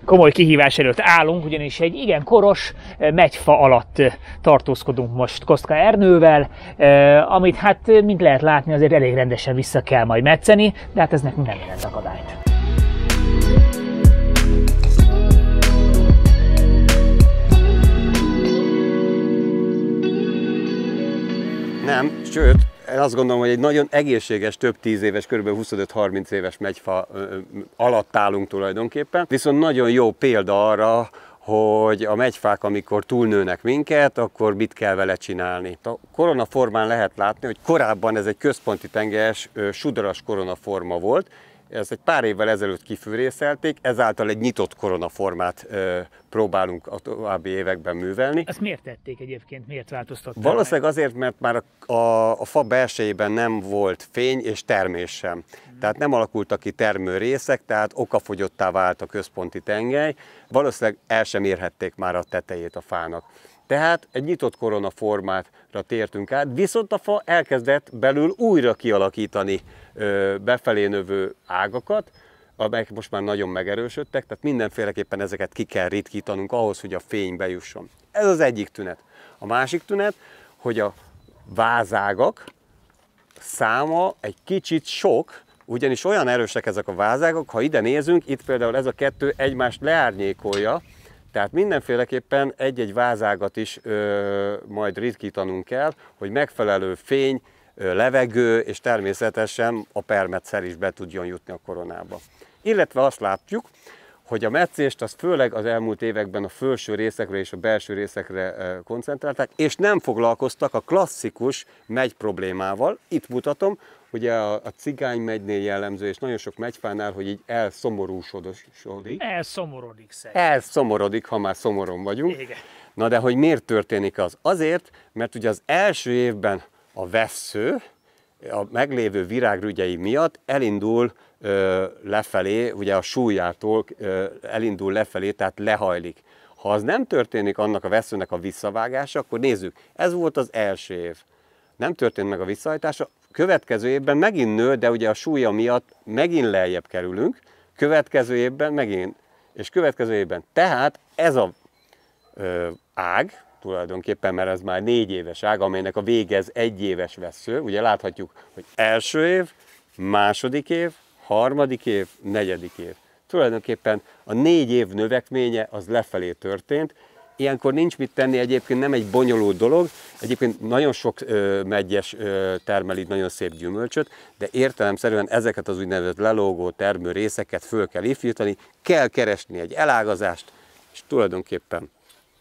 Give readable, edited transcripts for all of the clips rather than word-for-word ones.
komoly kihívás előtt állunk, ugyanis egy igen koros megyfa alatt tartózkodunk most Kostka Ernővel, amit hát, mint lehet látni, azért elég rendesen vissza kell majd metszeni, de hát ez nekünk nem jelent akadályt. Nem, sőt, én azt gondolom, hogy egy nagyon egészséges, több 10 éves, kb. 25-30 éves megyfa alatt állunk tulajdonképpen. Viszont nagyon jó példa arra, hogy a megyfák, amikor túlnőnek minket, akkor mit kell vele csinálni. A koronaformán lehet látni, hogy korábban ez egy központi tengelyes, sudaras koronaforma volt. Ezt egy pár évvel ezelőtt kifűrészelték, ezáltal egy nyitott koronaformát próbálunk a további években művelni. Ezt miért tették egyébként? Miért változtatták? Valószínűleg azért, mert már a fa belsejében nem volt fény és termés sem. Tehát nem alakultak ki termőrészek, tehát okafogyottá vált a központi tengely. Valószínűleg el sem érhették már a tetejét a fának. Tehát egy nyitott koronaformátra tértünk át, viszont a fa elkezdett belül újra kialakítani befelé növő ágakat, amelyek most már nagyon megerősödtek, tehát mindenféleképpen ezeket ki kell ritkítanunk ahhoz, hogy a fény bejusson. Ez az egyik tünet. A másik tünet, hogy a vázágak száma egy kicsit sok, ugyanis olyan erősek ezek a vázágak, ha ide nézünk, itt például ez a kettő egymást leárnyékolja, tehát mindenféleképpen egy-egy vázágat is majd ritkítanunk kell, hogy megfelelő fény, levegő és természetesen a permetszer is be tudjon jutni a koronába. Illetve azt látjuk, hogy a metszést az főleg az elmúlt években a felső részekre és a belső részekre koncentrálták, és nem foglalkoztak a klasszikus megy problémával. Itt mutatom, ugye a cigánymegynél jellemző, és nagyon sok megyfánál, hogy így elszomorúsodik. Elszomorodik, ha már szomoron vagyunk. Igen. Na de hogy miért történik az? Azért, mert ugye az első évben a vessző a meglévő virágrügyei miatt elindul lefelé, ugye a súlyától elindul lefelé, tehát lehajlik. Ha az nem történik annak a vesszőnek a visszavágása, akkor nézzük, ez volt az első év. Nem történt meg a visszahajtása, következő évben megint nő, de ugye a súlya miatt megint lejjebb kerülünk, következő évben megint, és következő évben. Tehát ez a ág, tulajdonképpen, mert ez már 4 éves ág, amelynek a vége ez 1 éves vessző. Ugye láthatjuk, hogy első év, második év, harmadik év, negyedik év. Tulajdonképpen a 4 év növekménye az lefelé történt. Ilyenkor nincs mit tenni, egyébként nem egy bonyolult dolog. Egyébként nagyon sok megyes termel így nagyon szép gyümölcsöt, de értelemszerűen ezeket az úgynevezett lelógó termő részeket föl kell ifjítani, kell keresni egy elágazást, és tulajdonképpen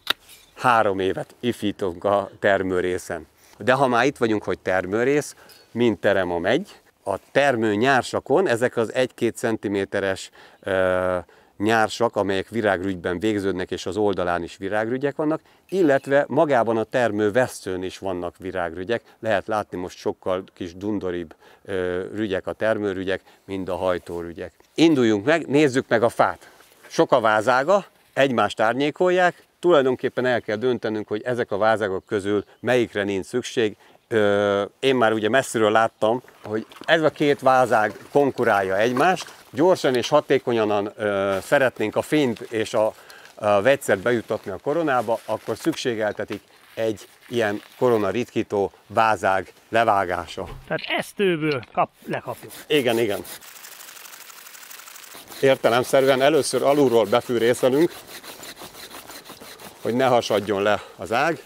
3 évet ifítunk a termőrészen. De ha már itt vagyunk, hogy termőrész, mint terem a megy, a termő nyársakon, ezek az 1-2 cm-es nyársak, amelyek virágrügyben végződnek, és az oldalán is virágrügyek vannak, illetve magában a termő vesszőn is vannak virágrügyek. Lehet látni most sokkal kis dundoribb rügyek a termőrügyek, mint a hajtórügyek. Induljunk meg, nézzük meg a fát. Sok a vázága, egymást árnyékolják, tulajdonképpen el kell döntenünk, hogy ezek a vázágok közül melyikre nincs szükség. Én már ugye messziről láttam, hogy ez a 2 vázág konkurálja egymást, gyorsan és hatékonyan szeretnénk a fényt és a vegyszert bejutatni a koronába, akkor szükségeltetik egy ilyen koronaritkító vázág levágása. Tehát esztőből lekapjuk. Igen, igen. Értelemszerűen először alulról befűrészelünk, hogy ne hasadjon le az ág.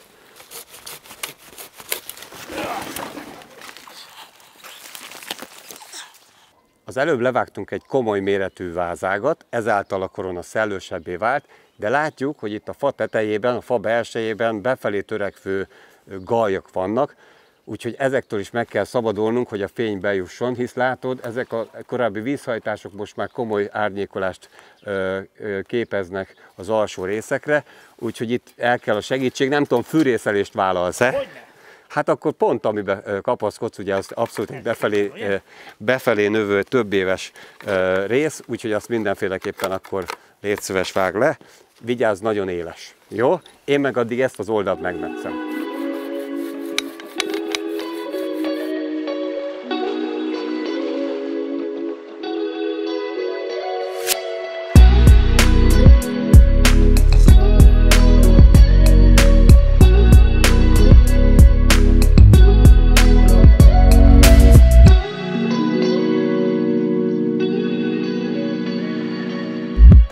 Az előbb levágtunk egy komoly méretű vázágat, ezáltal a korona szellősebbé vált, de látjuk, hogy itt a fa tetejében, a fa belsejében befelé törekvő gajak vannak, úgyhogy ezektől is meg kell szabadulnunk, hogy a fény bejusson, hisz látod, ezek a korábbi vízhajtások most már komoly árnyékolást képeznek az alsó részekre, úgyhogy itt el kell a segítség. Nem tudom, fűrészelést vállalsz-e? Hát akkor pont amiben kapaszkodsz, ugye az abszolút egy befelé növő több éves rész, úgyhogy azt mindenféleképpen akkor légy szíves, vág le. Vigyázz, nagyon éles. Jó? Én meg addig ezt az oldalt megmetszem.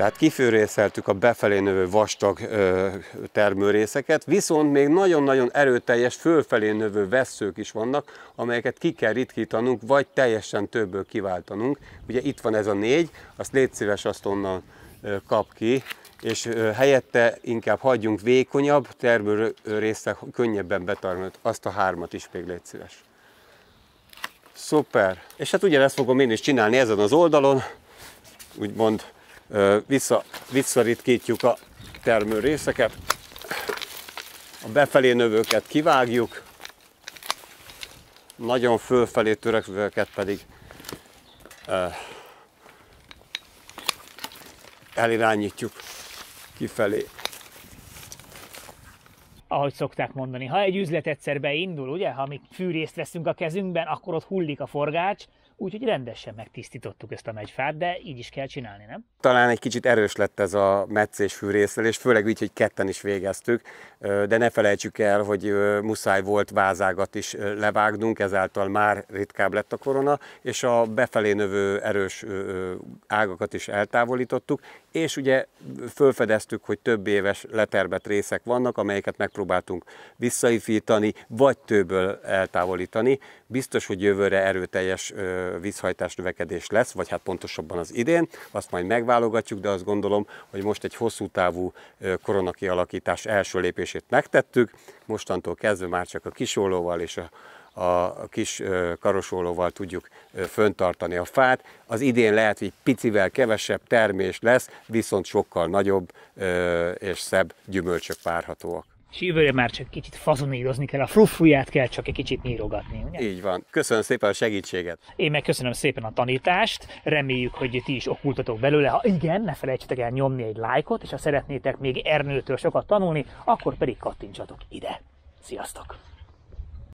Tehát kifűrészeltük a befelé növő vastag termőrészeket, viszont még nagyon-nagyon erőteljes fölfelé növő vesszők is vannak, amelyeket ki kell ritkítanunk, vagy teljesen többből kiváltanunk. Ugye itt van ez a 4, azt légy szíves, azt onnan kap ki, és helyette inkább hagyjunk vékonyabb termőrészek, könnyebben betarnod, azt a 3-at is még légy szíves. Szuper! És hát ugyanezt fogom én is csinálni ezen az oldalon, úgymond visszaritkítjuk a termőrészeket, a befelé növőket kivágjuk, nagyon fölfelé törekvőket pedig elirányítjuk kifelé. Ahogy szokták mondani, ha egy üzlet egyszer beindul, ugye, ha mi fűrészt veszünk a kezünkben, akkor ott hullik a forgács, úgyhogy rendesen megtisztítottuk ezt a megyfát, de így is kell csinálni, nem? Talán egy kicsit erős lett ez a metszés fűrészelés, főleg úgy, hogy ketten is végeztük, de ne felejtsük el, hogy muszáj volt vázágat is levágnunk, ezáltal már ritkább lett a korona, és a befelé növő erős ágakat is eltávolítottuk, és ugye felfedeztük, hogy több éves leterbett részek vannak, amelyeket megpróbáltunk visszaifítani, vagy többből eltávolítani. Biztos, hogy jövőre erőteljes vízhajtás növekedés lesz, vagy hát pontosabban az idén, azt majd megválogatjuk, de azt gondolom, hogy most egy hosszú távú koronakialakítás első lépését megtettük, mostantól kezdve már csak a kisollóval és a kis karosollóval tudjuk föntartani a fát. Az idén lehet, hogy picivel kevesebb termés lesz, viszont sokkal nagyobb és szebb gyümölcsök várhatóak. És jövőre már csak kicsit fazonírozni kell, a fruffuját kell csak egy kicsit nyírogatni, ugye? Így van. Köszönöm szépen a segítséget. Én meg köszönöm szépen a tanítást, reméljük, hogy ti is okultatok belőle. Ha igen, ne felejtsetek el nyomni egy lájkot, és ha szeretnétek még Ernőtől sokat tanulni, akkor pedig kattintsatok ide. Sziasztok!